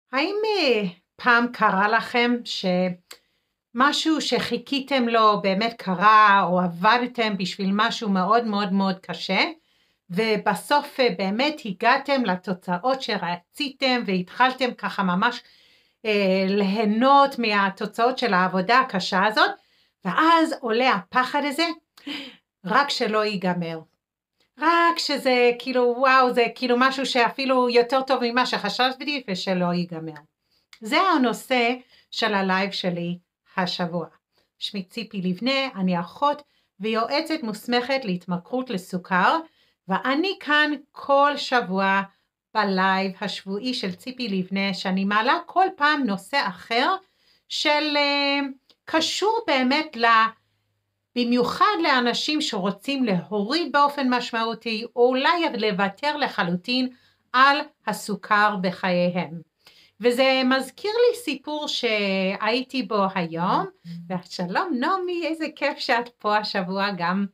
האם פעם קרה לכם שמשהו שחיכיתם לו באמת קרה, או עבדתם בשביל משהו מאוד מאוד מאוד קשה, ובסוף באמת הגעתם לתוצאות שרציתם, והתחלתם ככה ממש ליהנות מהתוצאות של העבודה הקשה הזאת, ואז עולה הפחד הזה, רק שלא ייגמר. רק שזה כאילו וואו, זה כאילו משהו שאפילו יותר טוב ממה שחשבתי ושלא ייגמר. זה הנושא של הלייב שלי השבוע. שמי ציפי לבנה, אני אחות ויועצת מוסמכת להתמכרות לסוכר, ואני כאן כל שבוע בלייב השבועי של ציפי לבנה, שאני מעלה כל פעם נושא אחר של קשור באמת במיוחד לאנשים שרוצים להוריד באופן משמעותי, או אולי לוותר לחלוטין על הסוכר בחייהם. וזה מזכיר לי סיפור שהייתי בו היום, ושלום נעמי, איזה כיף שאת פה השבוע גם.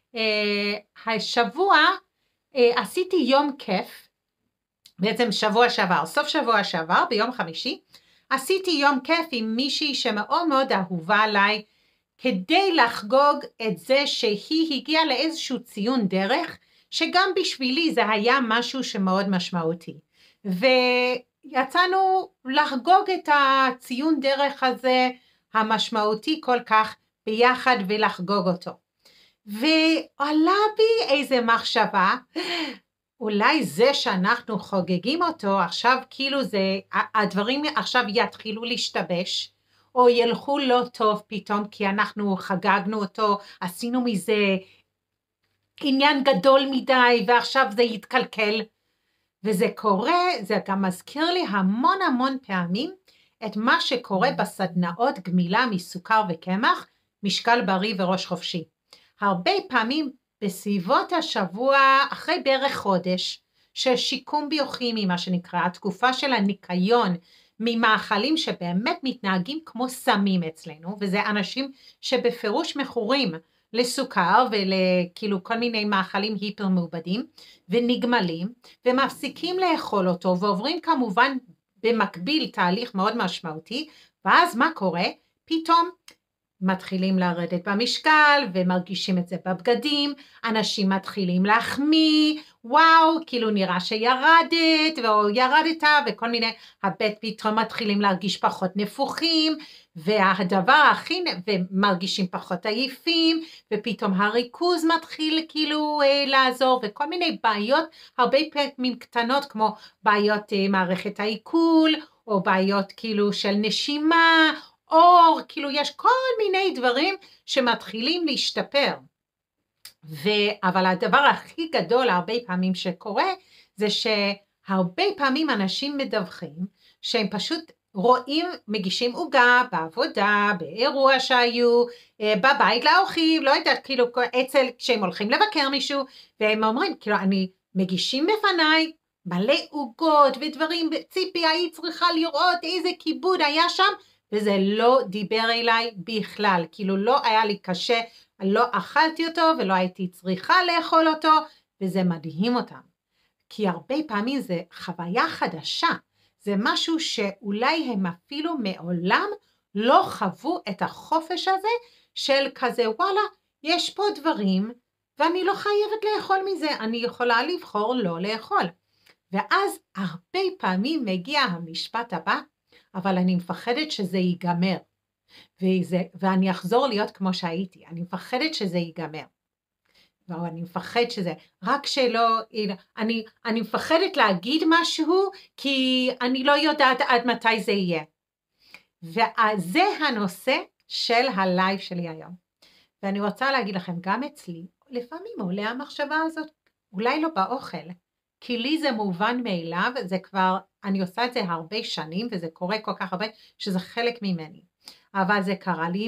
השבוע עשיתי יום כיף, בעצם שבוע שעבר, סוף שבוע שעבר, ביום חמישי, עשיתי יום כיף עם מישהי שמאוד מאוד אהובה עליי, כדי לחגוג את זה שהיא הגיעה לאיזשהו ציון דרך, שגם בשבילי זה היה משהו שמאוד משמעותי. ויצאנו לחגוג את הציון דרך הזה, המשמעותי כל כך, ביחד ולחגוג אותו. ועלה בי איזה מחשבה, אולי זה שאנחנו חוגגים אותו, עכשיו כאילו זה, הדברים עכשיו יתחילו להשתבש, או ילכו לא טוב פתאום, כי אנחנו חגגנו אותו, עשינו מזה עניין גדול מדי, ועכשיו זה יתקלקל. וזה קורה, זה גם מזכיר לי המון המון פעמים, את מה שקורה בסדנאות גמילה מסוכר וקמח, משקל בריא וראש חופשי. הרבה פעמים בסביבות השבוע, אחרי בערך חודש, של שיקום ביוכימי, מה שנקרא, התקופה של הניקיון, ממאכלים שבאמת מתנהגים כמו סמים אצלנו, וזה אנשים שבפירוש מכורים לסוכר ולכאילו כל מיני מאכלים היפר מעובדים, ונגמלים, ומפסיקים לאכול אותו, ועוברים כמובן במקביל תהליך מאוד משמעותי, ואז מה קורה? פתאום מתחילים לרדת במשקל, ומרגישים את זה בבגדים, אנשים מתחילים להחמיא, וואו, כאילו נראה שירדת, או ירדת, וכל מיני, הבית פתאום מתחילים להרגיש פחות נפוחים, והדבר הכי, ומרגישים פחות עייפים, ופתאום הריכוז מתחיל כאילו לעזור, וכל מיני בעיות, הרבה פעמים קטנות, כמו בעיות מערכת העיכול, או בעיות כאילו של נשימה, אור, כאילו יש כל מיני דברים שמתחילים להשתפר. אבל הדבר הכי גדול הרבה פעמים שקורה, זה שהרבה פעמים אנשים מדווחים, שהם פשוט רואים, מגישים עוגה בעבודה, באירוע שהיו, בבית לאורחים, לא יודעת, כאילו אצל, כשהם הולכים לבקר מישהו, והם אומרים, כאילו אני מגישים בפניי, מלא עוגות ודברים, ציפי היית צריכה לראות איזה כיבוד היה שם, וזה לא דיבר אליי בכלל, כאילו לא היה לי קשה, לא אכלתי אותו ולא הייתי צריכה לאכול אותו, וזה מדהים אותם. כי הרבה פעמים זה חוויה חדשה, זה משהו שאולי הם אפילו מעולם לא חוו את החופש הזה, של כזה וואלה, יש פה דברים, ואני לא חייבת לאכול מזה, אני יכולה לבחור לא לאכול. ואז הרבה פעמים מגיע המשפט הבא, אבל אני מפחדת שזה ייגמר, ואני אחזור להיות כמו שהייתי, אני מפחדת שזה ייגמר, ואני מפחד שזה, רק שלא, אני מפחדת להגיד משהו, כי אני לא יודעת עד מתי זה יהיה, וזה הנושא של הלייב שלי היום, ואני רוצה להגיד לכם, גם אצלי, לפעמים עולה המחשבה הזאת, אולי לא באוכל, כי לי זה מובן מאליו, זה כבר, אני עושה את זה הרבה שנים, וזה קורה כל כך הרבה, שזה חלק ממני. אבל זה קרה לי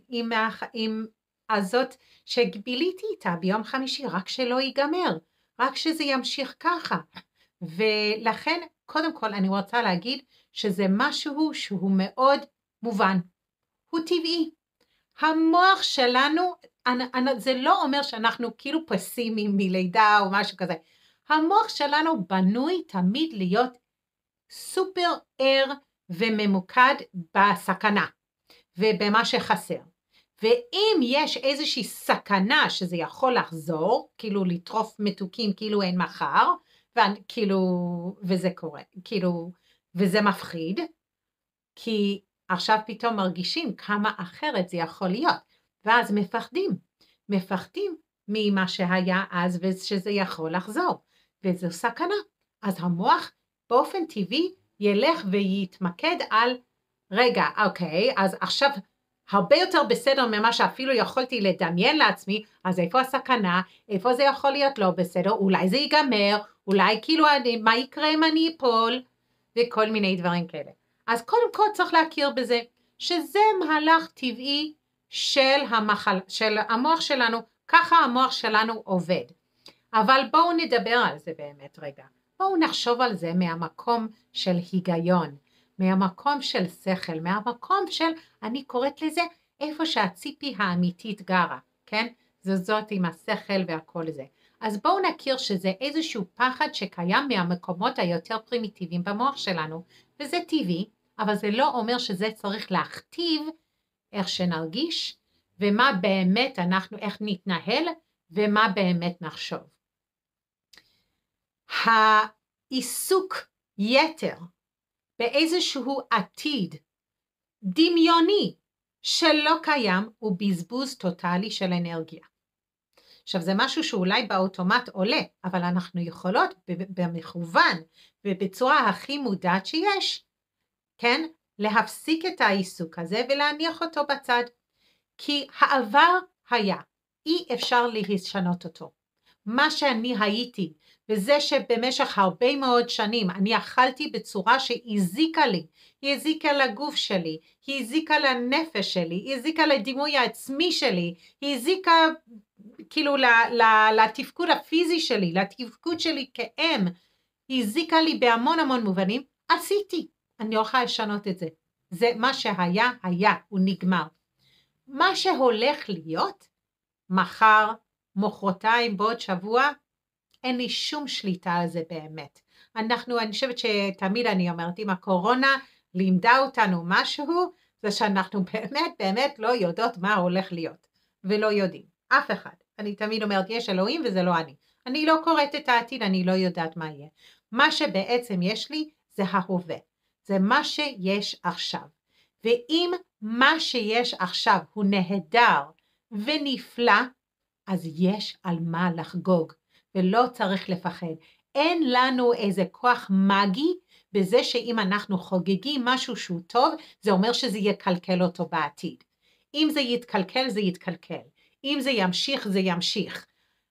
עם הזאת, שביליתי איתה ביום חמישי, רק שלא ייגמר, רק שזה ימשיך ככה. ולכן, קודם כל, אני רוצה להגיד, שזה משהו שהוא מאוד מובן. הוא טבעי. המוח שלנו, זה לא אומר שאנחנו כאילו פסימיים מלידה או משהו כזה. המוח שלנו בנוי תמיד להיות סופר ער וממוקד בסכנה ובמה שחסר. ואם יש איזושהי סכנה שזה יכול לחזור, כאילו לטרוף מתוקים כאילו אין מחר, וזה קורה, כאילו, וזה מפחיד, כי עכשיו פתאום מרגישים כמה אחרת זה יכול להיות, ואז מפחדים ממה שהיה אז ושזה יכול לחזור, וזו סכנה. אז המוח באופן טבעי ילך ויתמקד על, רגע, אוקיי, אז עכשיו הרבה יותר בסדר ממה שאפילו יכולתי לדמיין לעצמי, אז איפה הסכנה, איפה זה יכול להיות לא בסדר, אולי זה ייגמר, אולי כאילו מה יקרה אם אני אפול, וכל מיני דברים כאלה. אז קודם כל צריך להכיר בזה, שזה מהלך טבעי של המוח שלנו, ככה המוח שלנו עובד. אבל בואו נדבר על זה באמת רגע. בואו נחשוב על זה מהמקום של היגיון, מהמקום של שכל, מהמקום של, אני קוראת לזה, איפה שהציפי האמיתית גרה, כן? זאת עם השכל והכל זה. אז בואו נכיר שזה איזשהו פחד שקיים מהמקומות היותר פרימיטיביים במוח שלנו, וזה טבעי, אבל זה לא אומר שזה צריך להכתיב איך שנרגיש, ומה באמת אנחנו, איך נתנהל, ומה באמת נחשוב. העיסוק יתר באיזשהו עתיד דמיוני שלא קיים הוא בזבוז טוטלי של אנרגיה. עכשיו זה משהו שאולי באוטומט עולה, אבל אנחנו יכולות במכוון ובצורה הכי מודעת שיש, כן? להפסיק את העיסוק הזה ולהניח אותו בצד. כי העבר היה, אי אפשר לשנות אותו. מה שאני הייתי, וזה שבמשך הרבה מאוד שנים אני אכלתי בצורה שהזיקה לי, היא הזיקה לגוף שלי, היא הזיקה לנפש שלי, היא הזיקה לדימוי העצמי שלי, היא הזיקה כאילו לתפקוד הפיזי שלי, לתפקוד שלי כאם, היא הזיקה לי בהמון מובנים, עשיתי, אני לא יכולה לשנות את זה. זה מה שהיה, הוא נגמר. מה שהולך להיות, מחר, מחרתיים, בעוד שבוע, אין לי שום שליטה על זה באמת. אני חושבת שתמיד אני אומרת, אם הקורונה לימדה אותנו משהו, זה שאנחנו באמת לא יודעות מה הולך להיות, ולא יודעים, אף אחד. אני תמיד אומרת, יש אלוהים וזה לא אני. אני לא קוראת את העתיד, אני לא יודעת מה יהיה. מה שבעצם יש לי, זה ההווה. זה מה שיש עכשיו. ואם מה שיש עכשיו הוא נהדר ונפלא, אז יש על מה לחגוג, ולא צריך לפחד. אין לנו איזה כוח מגי בזה שאם אנחנו חוגגים משהו שהוא טוב, זה אומר שזה יקלקל אותו בעתיד. אם זה יתקלקל, זה יתקלקל. אם זה ימשיך, זה ימשיך.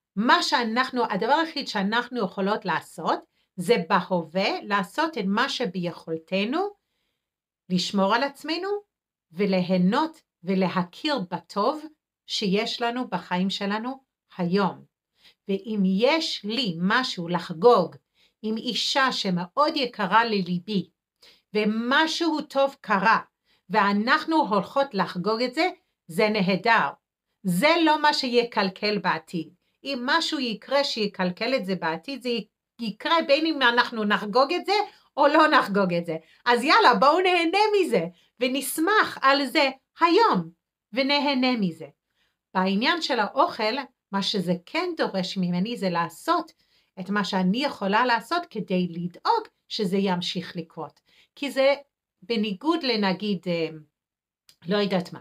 הדבר היחיד שאנחנו יכולות לעשות, זה בהווה, לעשות את מה שביכולתנו, לשמור על עצמנו, וליהנות ולהכיר בטוב שיש לנו בחיים שלנו היום. ואם יש לי משהו לחגוג עם אישה שמאוד יקרה לליבי, ומשהו טוב קרה, ואנחנו הולכות לחגוג את זה, זה נהדר. זה לא מה שיקלקל בעתיד. אם משהו יקרה שיקלקל את זה בעתיד, זה יקרה בין אם אנחנו נחגוג את זה, או לא נחגוג את זה. אז יאללה, בואו נהנה מזה, ונשמח על זה היום, ונהנה מזה. בעניין של האוכל, מה שזה כן דורש ממני זה לעשות את מה שאני יכולה לעשות כדי לדאוג שזה ימשיך לקרות. כי זה בניגוד לנגיד, לא יודעת מה,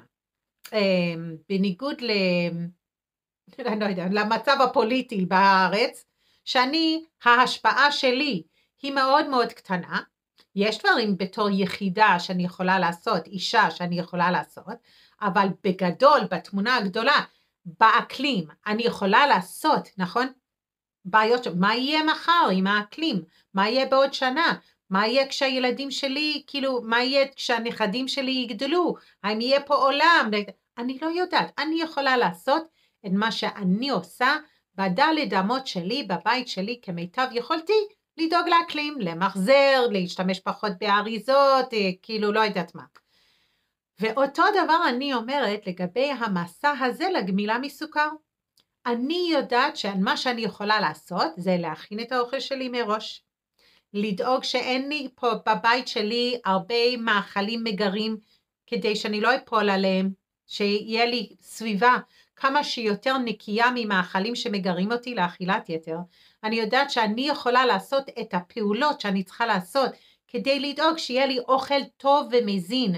בניגוד למצב הפוליטי בארץ, ההשפעה שלי היא מאוד קטנה, יש דברים בתור יחידה שאני יכולה לעשות, אישה שאני יכולה לעשות, אבל בגדול, בתמונה הגדולה, באקלים, אני יכולה לעשות, נכון? בעיות, מה יהיה מחר עם האקלים? מה יהיה בעוד שנה? מה יהיה כשהילדים שלי, כאילו, מה יהיה כשהנכדים שלי יגדלו? האם יהיה פה עולם? אני לא יודעת, אני יכולה לעשות את מה שאני עושה, בדלת אמות שלי, בבית שלי, כמיטב יכולתי, לדאוג לאקלים, למחזר, להשתמש פחות באריזות, כאילו לא יודעת מה. ואותו דבר אני אומרת לגבי המסע הזה לגמילה מסוכר. אני יודעת שמה שאני יכולה לעשות זה להכין את האוכל שלי מראש, לדאוג שאין לי פה בבית שלי הרבה מאכלים מגרים, כדי שאני לא אפול עליהם, שיהיה לי סביבה כמה שיותר נקייה ממאכלים שמגרים אותי לאכילת יתר. אני יודעת שאני יכולה לעשות את הפעולות שאני צריכה לעשות, כדי לדאוג שיהיה לי אוכל טוב ומזין,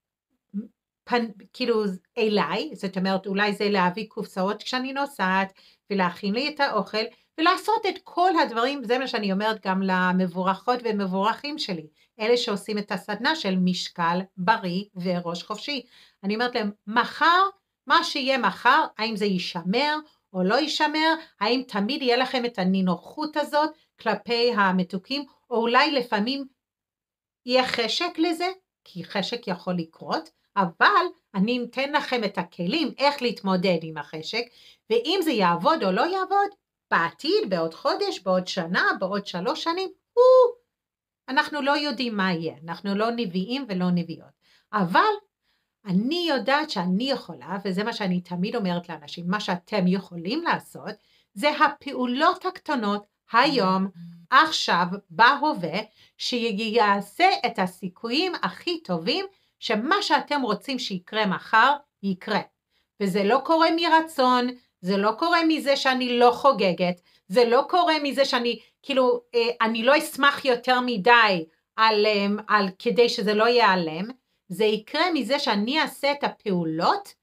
כאילו אליי, זאת אומרת אולי זה להביא קופסאות כשאני נוסעת, ולהכין לי את האוכל, ולעשות את כל הדברים, זה מה שאני אומרת גם למבורכות ומבורכים שלי, אלה שעושים את הסדנה של משקל בריא וראש חופשי. אני אומרת להם, מחר, מה שיהיה מחר, האם זה יישמר או לא יישמר, האם תמיד יהיה לכם את הנינוחות הזאת כלפי המתוקים, או אולי לפעמים יהיה חשק לזה, כי חשק יכול לקרות, אבל אני אתן לכם את הכלים איך להתמודד עם החשק, ואם זה יעבוד או לא יעבוד, בעתיד, בעוד חודש, בעוד שנה, בעוד 3 שנים, אנחנו לא יודעים מה יהיה, אנחנו לא נביאים ולא נביאות, אבל אני יודעת שאני יכולה, וזה מה שאני תמיד אומרת לאנשים, מה שאתם יכולים לעשות, זה הפעולות הקטנות היום, עכשיו, בהווה, שיעשה את הסיכויים הכי טובים, שמה שאתם רוצים שיקרה מחר, יקרה. וזה לא קורה מרצון, זה לא קורה מזה שאני לא חוגגת, זה לא קורה מזה שאני, כאילו, אני לא אשמח יותר מדי על כדי שזה לא ייעלם, זה יקרה מזה שאני אעשה את הפעולות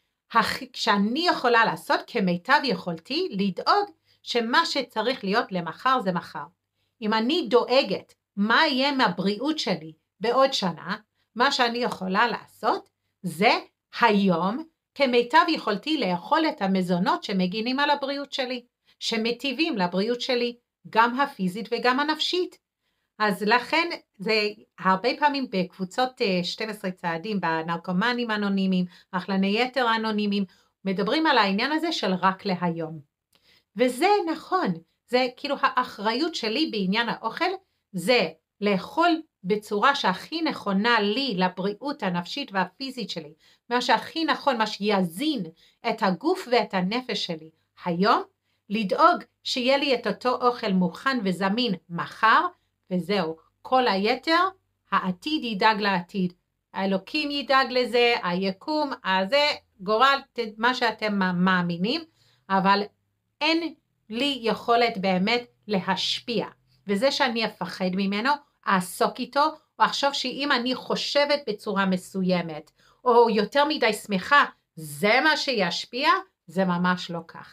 שאני יכולה לעשות כמיטב יכולתי, לדאוג שמה שצריך להיות למחר זה מחר. אם אני דואגת מה יהיה מהבריאות שלי בעוד שנה, מה שאני יכולה לעשות זה היום כמיטב יכולתי לאכול את המזונות שמגינים על הבריאות שלי, שמטיבים לבריאות שלי, גם הפיזית וגם הנפשית. אז לכן זה הרבה פעמים בקבוצות 12 צעדים, בנרקומנים אנונימיים, אכלני יתר אנונימיים, מדברים על העניין הזה של רק להיום. וזה נכון, זה כאילו האחריות שלי בעניין האוכל, זה לאכול בצורה שהכי נכונה לי, לבריאות הנפשית והפיזית שלי, מה שהכי נכון, מה שיזין את הגוף ואת הנפש שלי היום, לדאוג שיהיה לי את אותו אוכל מוכן וזמין מחר, וזהו, כל היתר, העתיד ידאג לעתיד, האלוקים ידאג לזה, היקום, הזה, גורל, מה שאתם מאמינים, אבל אין לי יכולת באמת להשפיע, וזה שאני אפחד ממנו, אעסוק איתו, או אחשוב שאם אני חושבת בצורה מסוימת, או יותר מדי שמחה, זה מה שישפיע, זה ממש לא כך.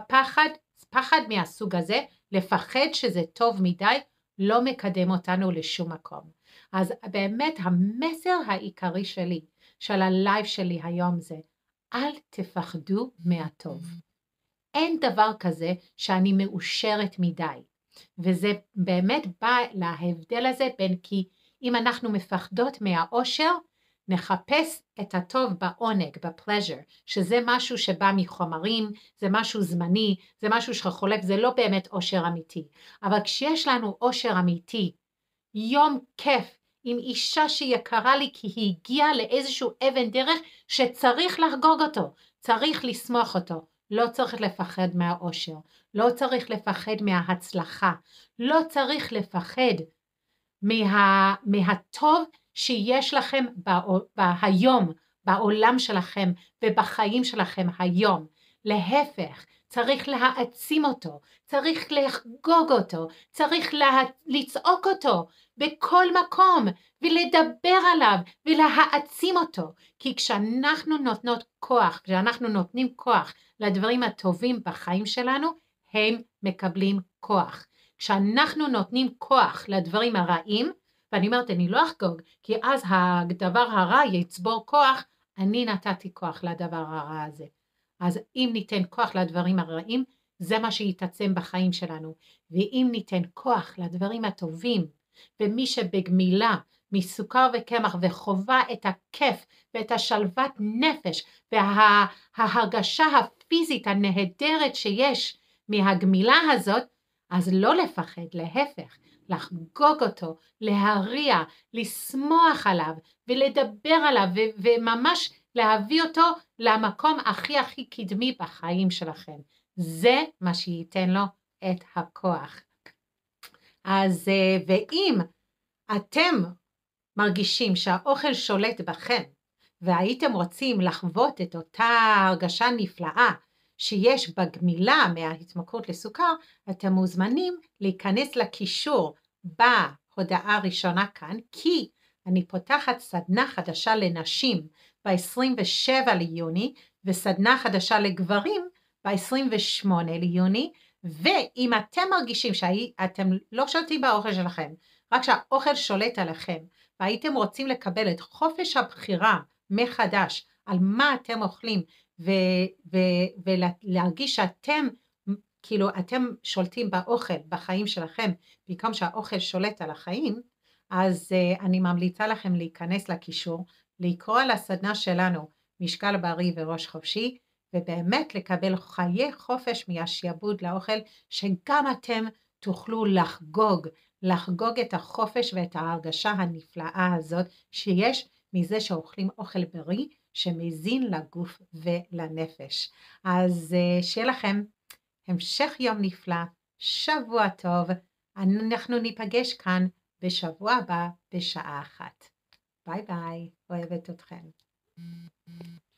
פחד מהסוג הזה, לפחד שזה טוב מדי, לא מקדם אותנו לשום מקום. אז באמת המסר העיקרי שלי, של הלייב שלי היום זה, אל תפחדו מהטוב. אין דבר כזה שאני מאושרת מדי. וזה באמת בא להבדל הזה בין כי אם אנחנו מפחדות מהאושר, נחפש את הטוב בעונג, בפלז'ר, שזה משהו שבא מחומרים, זה משהו זמני, זה משהו שחולף, זה לא באמת אושר אמיתי. אבל כשיש לנו אושר אמיתי, יום כיף, עם אישה שיקרה לי כי היא הגיעה לאיזשהו אבן דרך שצריך לחגוג אותו, צריך לשמוח אותו, לא צריך לפחד מהאושר, לא צריך לפחד מההצלחה, לא צריך לפחד מהטוב שיש לכם היום, בעולם שלכם ובחיים שלכם היום. להפך, צריך להעצים אותו, צריך לחגוג אותו, צריך לצעוק אותו בכל מקום ולדבר עליו ולהעצים אותו. כי כשאנחנו נותנות כוח, כשאנחנו נותנים כוח לדברים הטובים בחיים שלנו, הם מקבלים כוח. כשאנחנו נותנים כוח לדברים הרעים, ואני אומרת, אני לא אחגוג, כי אז הדבר הרע יצבור כוח, אני נתתי כוח לדבר הרע הזה. אז אם ניתן כוח לדברים הרעים, זה מה שיתעצם בחיים שלנו. ואם ניתן כוח לדברים הטובים, ומי שבגמילה, מסוכר וקמח, וחובה את הכיף ואת השלוות נפש, וההרגשה הפיזית הנהדרת שיש מהגמילה הזאת, אז לא לפחד, להפך, לחגוג אותו, להריע, לשמוח עליו, ולדבר עליו, וממש להביא אותו למקום הכי קדמי בחיים שלכם. זה מה שייתן לו את הכוח. אז ואם אתם מרגישים שהאוכל שולט בכם, והייתם רוצים לחוות את אותה הרגשה נפלאה שיש בגמילה מההתמכרות לסוכר, אתם מוזמנים להיכנס לקישור בהודעה הראשונה כאן, כי אני פותחת סדנה חדשה לנשים ב-27 ליוני, וסדנה חדשה לגברים ב-28 ליוני, ואם אתם מרגישים שאתם לא שולטים באוכל שלכם, רק שהאוכל שולט עליכם, והייתם רוצים לקבל את חופש הבחירה מחדש על מה אתם אוכלים, ולהרגיש שאתם, כאילו אתם שולטים באוכל, בחיים שלכם, במקום שהאוכל שולט על החיים, אז אני ממליצה לכם להיכנס לקישור, לקרוא על הסדנה שלנו, משקל בריא וראש חופשי, ובאמת לקבל חיי חופש מהשעבוד לאוכל, שגם אתם תוכלו לחגוג את החופש ואת ההרגשה הנפלאה הזאת שיש מזה שאוכלים אוכל בריא שמזין לגוף ולנפש. אז שיהיה לכם המשך יום נפלא, שבוע טוב, אנחנו ניפגש כאן בשבוע הבא בשעה 1. ביי ביי, אוהבת אתכם.